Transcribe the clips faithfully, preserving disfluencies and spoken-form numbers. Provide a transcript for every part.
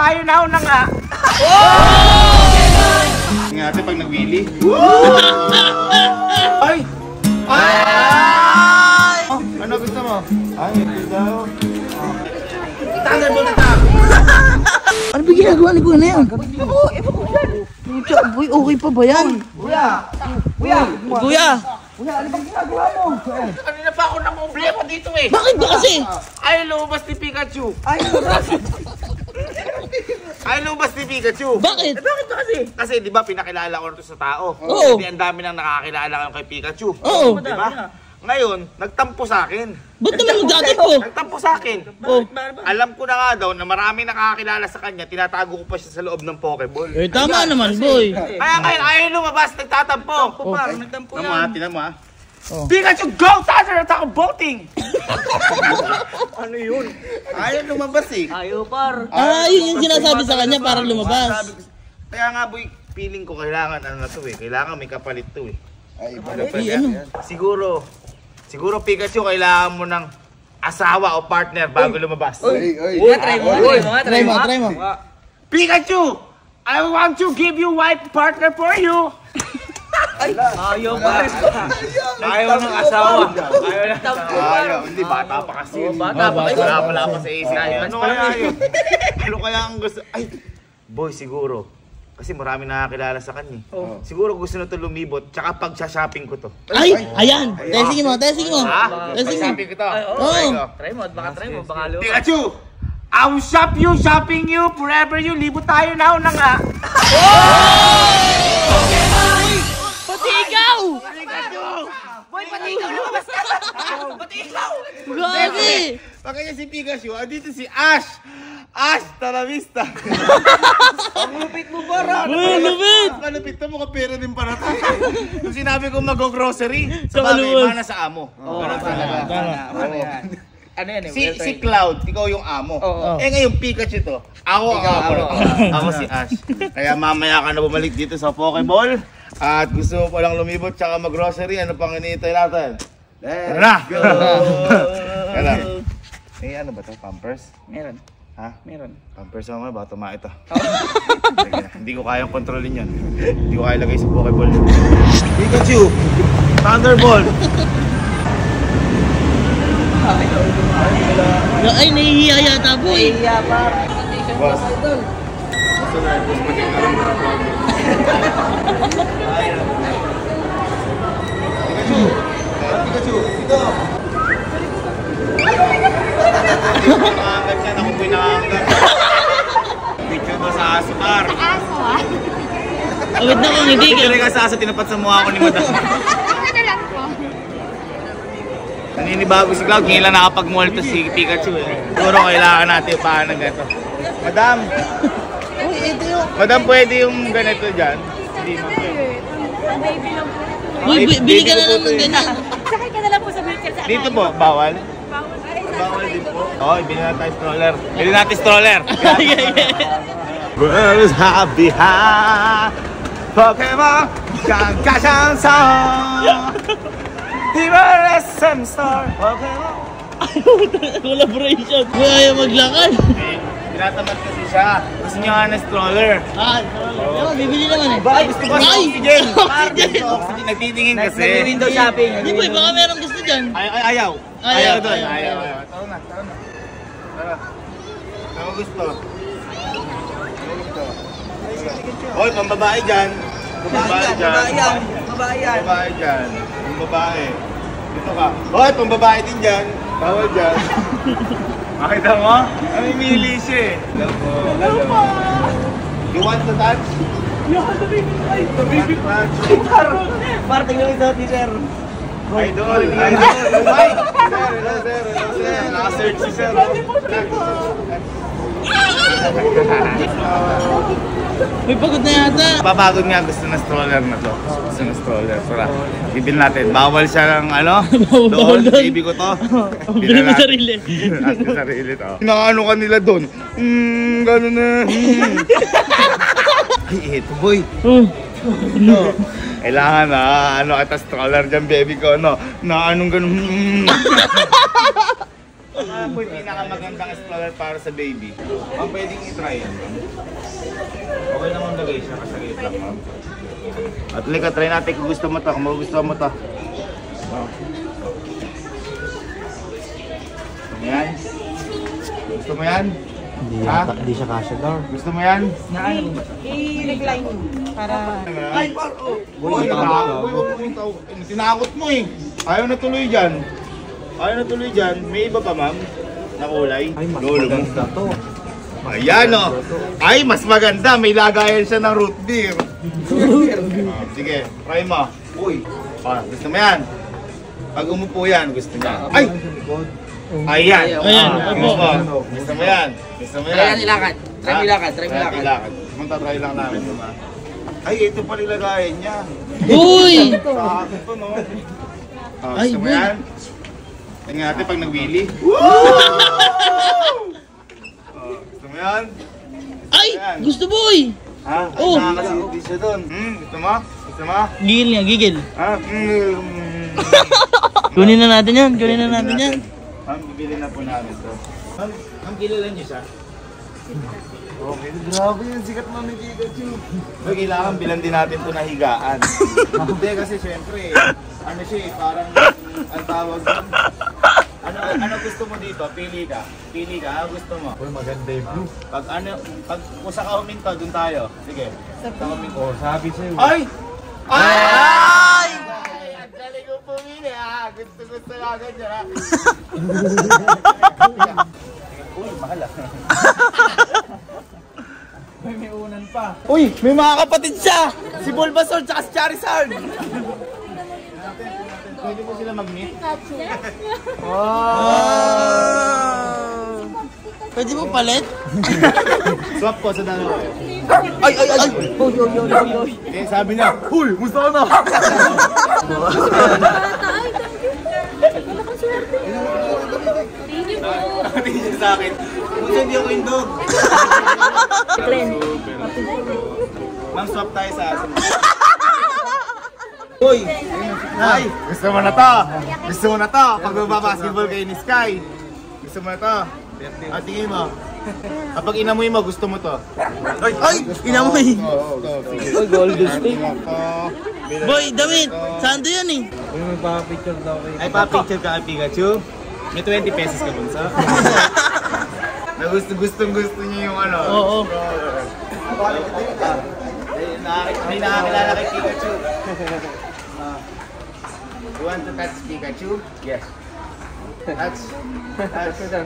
tayo now na nga. Nga ate pag nag-wheelie. Ay! Ay! Ano gusto mo? Ay, ito daw. Thunderbolt attack! Ano ba ginagawa ni Kuya na yan? Oo, ewan ko yan. Pucha, boy, okay pa ba yan? Kuya! Kuya! Kuya! Kuya, ano bang ginagawa mo? Kanina pa ako na problema dito eh. Bakit ba kasi? Ay, lumabas ni Pikachu. Ay, lumabas. Ay, lumabas ni Pikachu. Bakit? Eh, bakit ba kasi? Kasi di ba pinakilala ko na ito sa tao. Oo. Hindi ang dami nang nakakilala ngayon kay Pikachu. Oo. Di ba? Ngayon, nagtampo sa akin. Ba't naman nagtatampo? Nagtampo sa akin. Oh. Alam ko na nga daw na marami nakakilala sa kanya, tinatago ko pa siya sa loob ng Pokeball. Eh, tama naman, boy. Kaya ngayon, ayaw lumabas, nagtatampo. Oh. Nagtampo Tinan mo ha, tinan mo ha. Oh. Pikachu, go! Thunder attack of bolting! Ano yun? Ayaw lumabas eh. Ayaw par. Ah, yun yung sinasabi sa kanya para lumabas. Kaya nga boy, feeling ko kailangan ano na to eh. Kailangan may kapalit to eh. Ay, Ay, ano? Siguro, siguro Pikachu, kailangan mo ng asawa o partner bago lumabas. Ay, ay. Try mo, try mo, try mo. Pikachu, I want to give you white partner for you. Ayaw pa. Ayaw ng asawa. Ayaw ng asawa. Ayaw, hindi bata pa kasi. Bata pa kayo. Wala pala pa sa isip. Ano kaya yun? Ano kaya ang gusto? Ay, boy, siguro. Kasi marami nakakilala sa kanya. Siguro gusto na ito lumibot, tsaka pag-shopping ko to. Ay, ayan. Testing mo, testing mo. Ha? Testing mo. Pag-shopping ko to. Oo. Try mo, baka try mo, baka lupa. Pikachu! I will shop you, shopping you, forever you, libot tayo now na nga. Pati ikaw! Boy, pati ikaw lumabas ka! Pati ikaw! Gagi! Pakanya si Pikachu, andito si Ash. Ash, tara vista. Ang lupit mo ba, Uy, lupit! Ang lupit to, mukhang pera din para to. Nung sinabi ko mag-grocery, Sa sa bagay, kaluwas. mana sa amo. Ganun talaga. Ano yan? Ano yan eh? Si, si Cloud, ikaw yung amo. Oo. Eh ngayon, Pikachu to. Ako ang amo. Ako si Ash. Kaya mamaya ka na bumalik dito sa Pokeball. At gusto mo palang lumibot tsaka mag-grocery, ano pang hinihintay natin? Tara! Kaya eh, ano ba to? Pampers? Meron. Ha? Meron. Pampers mo ba? Tuma ito. Hindi ko kayang kontrolin yan. Hindi ko kaya lagay sa Pokeball. Pikachu! Thunderbolt! Ay, nahihiya yata, boy. Iya, par. Boss. Gusto na ito sa maging alam na Pikachu! Pikachu! Dito! Nakakagat yan. Ako po'y nakakagat. Picture mo sa aso, par. Aso ah? Awit na kung hindi ka. Picture ka sa aso, tinapat sa mukha ko ni Madam. Ano na lang po? Naninibago si Cloud, ngayon lang nakapag-mall to si Pikachu eh. Siguro kailangan natin yung paano ganito. Madam! Madam, pwede yung ganito dyan? Hindi mo pwede. Baby lang po. Uy, bi- bili ka na lang ng ganyan. Sakay ka na lang po sa wheelchair sa Dito po, bawal? Bawal din po. Oo, oh, bilhin natin stroller. Bilhin natin stroller. World's happy ha Pokemon Ganggasang song Hero S M Star Pokemon Collaboration. Kung ayaw maglakad. Tinatamad kasi siya. Gusto niya nga na stroller. Ah, oh. Bibili naman eh. Ay, gusto ko sa Ay! oxygen. Oxygen! Oxygen. Nagtitingin kasi. Nag-window shopping. Hindi boy, baka meron gusto dyan. Ay, ay, ayaw. Ayaw, Ayaw doon. ayaw, Ayaw, ayaw. ayaw. Tara na, tara na. Tara. Ano gusto? Ano gusto? Hoy, pambabae dyan. Pambabae dyan. Babae yan. Babae yan. Pambabae dyan. Pambabae. Dito ka. Hoy, pambabae din dyan. Bawal dyan. Makita mo? Namimili siya eh. Hello po. Hello po. You want to touch? Yung ano baby? Ay, the baby. Touch. Par, tingnan mo ito, teacher. Idol. Idol. Hi. Sir, hello sir. Hello sir. Naka-search si sir. May pagod na yata. Papagod nga, gusto na stroller na to. Gusto na stroller. Tara, bibil natin. Bawal siya ng ano? Bawal Doon, doon. baby ko to. Bili mo sarili. As ko sarili to. Inaano ka nila doon? Hmm, gano'n na. Hmm. Ay, eto boy. Oh. No. Kailangan na, ano kita stroller dyan, baby ko, no? Na anong gano'n. Hmm. Ano po yung pinakamagandang explorer para sa baby? Ma'am, pwedeng i-try yan. Okay naman lagay siya kasi saglit lang, ma'am. At lika, try natin kung gusto mo to, kung magugustuhan mo to. Oh. Gusto mo yan? Gusto mo yan? Hindi, Ha? hindi siya kasya daw. Gusto mo yan? I-recline para... Ay, paro! Uy, tinakot. Tinakot mo eh. Ayaw na tuloy dyan. Ayaw na tuloy dyan. May iba pa, ma'am? Na kulay? Ay, mas Lolo mo. maganda to. Ayan o. Ay, mas maganda. May lagayan siya ng root beer. Ah, sige, try mo. Uy. Ah, gusto mo yan? Pag umupo yan, gusto niya. Ay! Ayan. Ayan, Ah, opo. gusto mo. Gusto mo yan. Gusto mo yan. Try yan ilakad. Try mo ilakad. Try mo Try ilakad. ilakad. Pumunta try lang namin, diba? Ay, ito pa nilagayan niya. Uy! Sa akin to, no? Ah, Ay, gusto mo boy. yan? Tingnan natin pag nag-wheelie. Oh, gusto mo yan? Ay! Gusto boy! Ha? Ay, Oh. nakakasinti siya doon. Hmm, gusto mo? Gusto mo? Gigil niya, gigil. Ha? Hmm. Kunin na natin yan, kunin na natin yan. Ma'am, bibili na po namin to. Ma'am, ma'am, kilala niyo siya? Okay, grabe yun. Sikat mo ni Pikachu. So, kailangan bilan din natin to na higaan. Hindi kasi syempre, ano siya eh, parang ang tawag doon. Ano, ano gusto mo dito? Pili ka. Pili ka. Ano gusto mo? Uy, maganda yung blue. Pag ano, pag kung sa ka huminto, dun tayo. Sige. Sa huminto. Oh, sabi sa'yo. Ay! Ay! Ang galing ko pumili ah. Gusto gusto nga ganyan ah. Uy, mahal ah. May may unan pa. Uy, may mga kapatid siya! Si Bulbasaur tsaka si Charizard! Pwede po sila mag-meet? Pwede mo palit? Swap ko sa dalawa. Ay, ay, ay! Uy, uy, uy, uy, uy. Eh, sabi niya, Huy, musta ka na? Thank you po. Tingin niya sa akin, kung hindi ako indog. Ma'am, swap tayo sa asin. Uy! Ay! Gusto mo na to! Gusto mo na to! Pag basketball kayo ni Sky! Gusto mo na to! At tingin mo. Kapag inamoy mo, gusto mo to. Ay, ay! Inamoy! Oo, oo, sige. Uy, golden stick. Ito. Boy, damit! Saan to yan eh? Uy, magpapicture daw kayo. Ay, pa-picture ka kay Pikachu. May twenty pesos ka dun sa. Na gusto, gustong gusto niya yung ano. Oo. Ay, nakak- May nakakilala kay Pikachu. Ah. You want to touch Pikachu? Yes. Touch. Touch.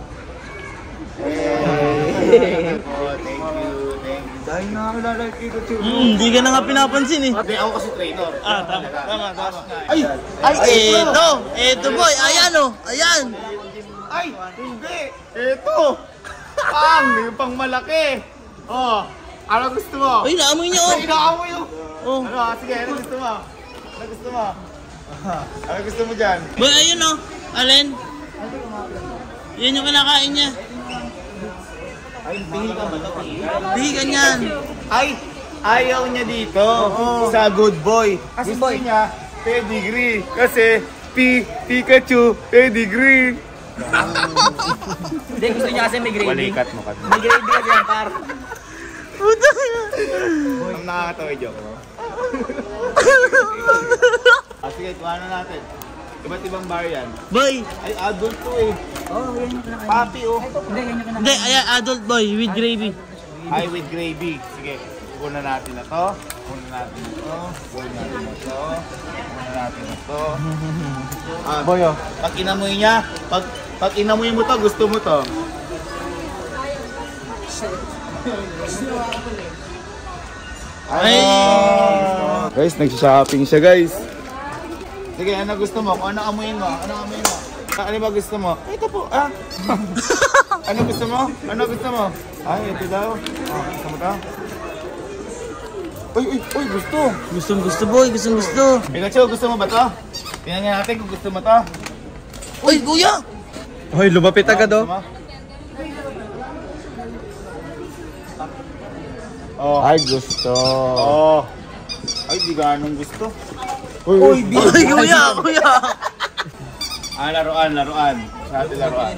Hey. Oh, thank you. Thank you. Dahil nakakilala kay Pikachu. Hmm, hindi ka na nga pinapansin eh. Hindi, ako kasi trainer. Ah, tama, tama, tama. Ay! Ay, eto! Eto boy, ayan oh! Ayan! Ay! Hindi! Ito! Pang! Yung pang malaki! Oh! Ano gusto mo? Uy, naamoy niya oh! Ay, inaamoy yung... Oh. Ano? ah, Sige, ano gusto mo? Ano gusto mo? Ano gusto mo dyan? Boy, ayun oh! Alin? Yan yung kinakain niya. Ay, pihi ka ba? Hindi ganyan. Ay! Ayaw niya dito sa good boy. Gusto niya pedigree. Kasi Pi Pikachu pedigree. Hindi, gusto niya kasi may gravy. Balikat mo kasi. May gravy kasi yan, par. Puta Ang nakakatawa yung joke mo. Ah, sige, kuha na natin. Iba't ibang bar yan. Boy! Ay, adult to eh. Oh, yan yung kinakain. Papi oh. Hindi, yan yung kinakain. Hindi, ayan, adult boy with gravy. Hi with gravy. Sige, kuha natin na to. Kuha natin na to. Kuha natin na to. Kuha natin na to. Ah, Boy, oh. pag inamoy niya, pag pag inamoy mo to, gusto mo to. Ay! Guys, nag-shopping siya, guys. Sige, ano gusto mo? Kung ano amuyin mo? Ano amuyin mo? Ah, ano ba gusto mo? Ito po, ah. Ano gusto mo? Ano gusto mo? Ay, ito daw. Ah, gusto mo to? Uy, uy, uy, gusto. Gustong gusto boy, gustong gusto. Pikachu, gusto mo ba to? Tingnan nga natin kung gusto mo to. Uy, kuya! Uy, lumapit agad oh. Gusto mo? Oh. Ay, gusto. Oh. Ay, di ganong gusto. Uy, uy, Uy, kuya, kuya! Ah, laruan, laruan. Sa ating laruan.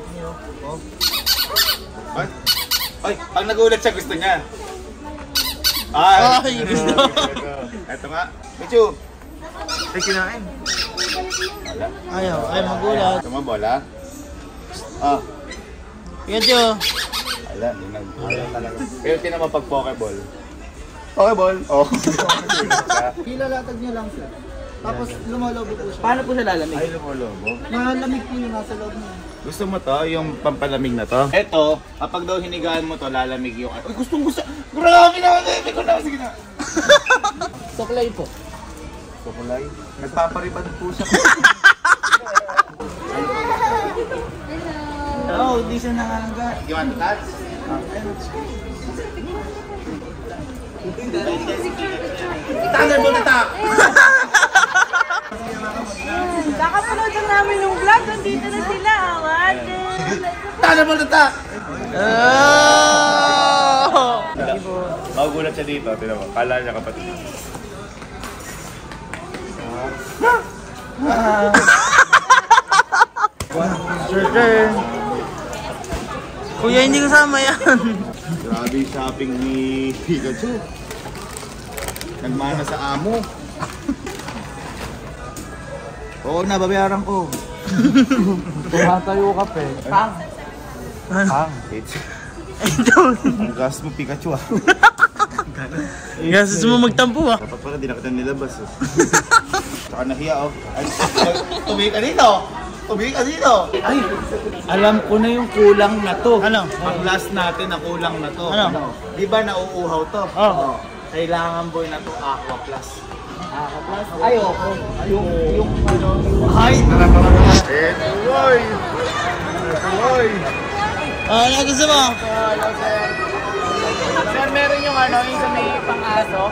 Ay, ay, pag nagulat siya, gusto niya. Ay, Ay, gusto. Ito nga. Pichu. Ay, kinain. Ayaw, ayaw magulat. Ito nga, bola. Ah, Pikachu. ala, hindi nag... Ayaw talaga. Pero tinan mo pag Pokeball. Pokeball? Oo. Kilalatag niya lang sir. Tapos lumalobo po siya. Paano po siya lalamig? Ay, lumolobo. Malamig po yung nasa loob niya. Gusto mo to, yung pampalamig na to? Ito, kapag daw hinigaan mo to, lalamig yung... Ay, gustong gusto! Grabe naman! Hindi ko na, sige na! Suklay po. Kukulay. Nagpaparibad po siya. Oo, hindi siya nangangaga. You want to touch? Thunderbolt attack! Kakapanood lang namin yung vlog. Nandito na sila. Awan. Thunderbolt attack! Oh! Magugulat siya dito. Tignan mo. Kala niya kapatid. Sure. Kuya, hindi kasama yan. Grabe yung shopping ni Pikachu. Nagmana sa amo. Oo na, babayaran ko. Tumatayo ka pe. Pang. Pang. It's... Ito. Ang gas mo, Pikachu ah. Gastos mo magtampo ah. Dapat pala, di na kita nilabas eh. Tsaka nahiya oh. Ay, tumihi ka dito! Tumihi ka dito! Ay, alam ko na yung kulang na to. Ano? Ang last natin na kulang na to. Ano? Di ba nauuhaw to? Oh. Kailangan boy na to Aqua Plus. Ay, oo. Yung, yung ano, Ay! Tara, tara, tara. Ito boy! Ito boy! Ah, ano gusto mo? sir, meron yung ano, yung sa may pang-aso.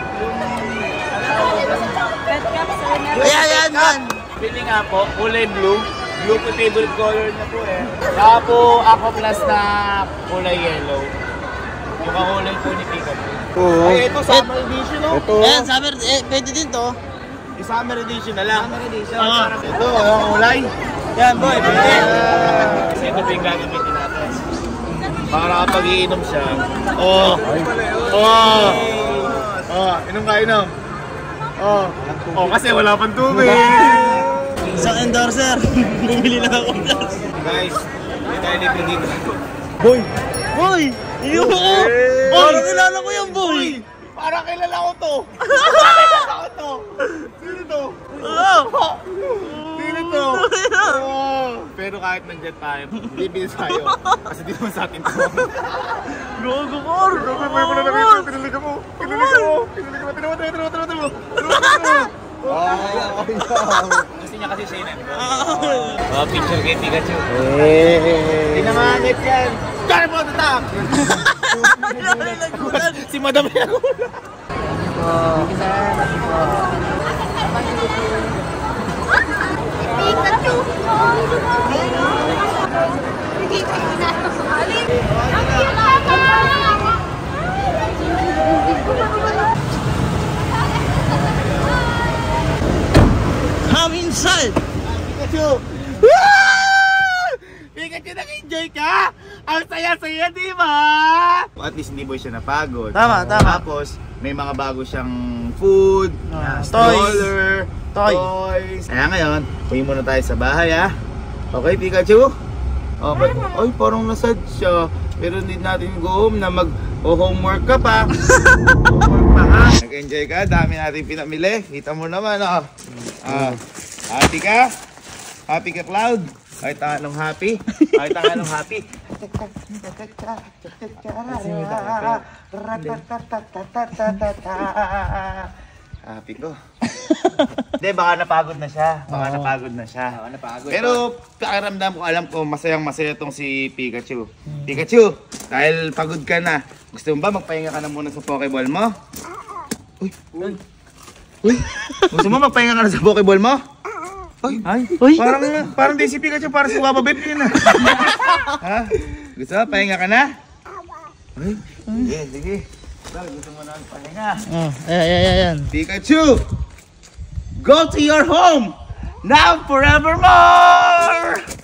Pet cap, sir. Ayan, ayan, yan. Pili nga po, kulay blue. Blue po favorite color niya po eh. Saka po, Aqua Plus na kulay yellow. Yung kakulay po ni Pikachu. Oo. Ay, ito summer edition oh. Ito. Ayan, summer, eh, pwede din to. Yung summer edition na lang. Summer edition. Ah. Parang Ito, ang kulay. Yan, boy, pwede. Kasi ito po yung gagamitin natin. Para kapag iinom siya. Oh. Oh. Oh, inom ka, inom. Oh. Oh, kasi wala pang tubig. Isang endorser. Bumili lang ako plus. Guys, hindi tayo libre dito. Boy! Boy! Iyo ko! Hey! Parang kilala ko yung boy! Parang kilala ko to. Kilala ko to. Sino to? Oo! Sino to? Oh. Pero kahit nandiyan tayo, bibili tayo. Kasi di naman sa atin to. Gogo kor! May mo na nakita, pinili ka mo. Pinili ka mo. Pinili ka mo. Tinawa, tinawa, tinawa, tinawa, tinawa. Tinawa, Gusto niya kasi siya yun. oh, picture kay Pikachu. Hindi na mahanip yan. Kaya mo ito tak! Si Madam yan. Pikachu! Come inside! Pikachu! Woo! Pikachu, nag-enjoy ka? Ang saya-saya, di ba? At least hindi boy siya napagod. Tama, tama. Tapos, may mga bago siyang food, Ah, stroller, Toy. toys. Kaya ngayon, uwi muna tayo sa bahay ha. Okay, Pikachu? Okay. Ay, parang nasad siya. Pero need natin go home na mag-homework ka pa. Homework pa ha. Nag-enjoy ka? Dami natin pinamili. Kita mo naman oh. Ah, happy ka? Happy ka, Cloud? Kahit anong happy? Kahit anong happy? Happy ko. Hindi, baka napagod na siya. Baka napagod na siya. Baka napagod. Pero pakiramdam ko, alam ko, masayang masaya tong si Pikachu. Pikachu, dahil pagod ka na, gusto mo ba magpahinga ka na muna sa Pokeball mo? Uy! Uy! Uy! Gusto mo magpahinga ka na sa Pokeball mo? Uy! Ay! Uy! Parang, parang di si Pikachu, parang si Waba Babe yun ah. Ha? Gusto mo, pahinga ka na? Uy! Sige, sige. Gusto mo na magpahinga. Oh, ayan, ayan, ayan. Pikachu! Go to your home! now forevermore!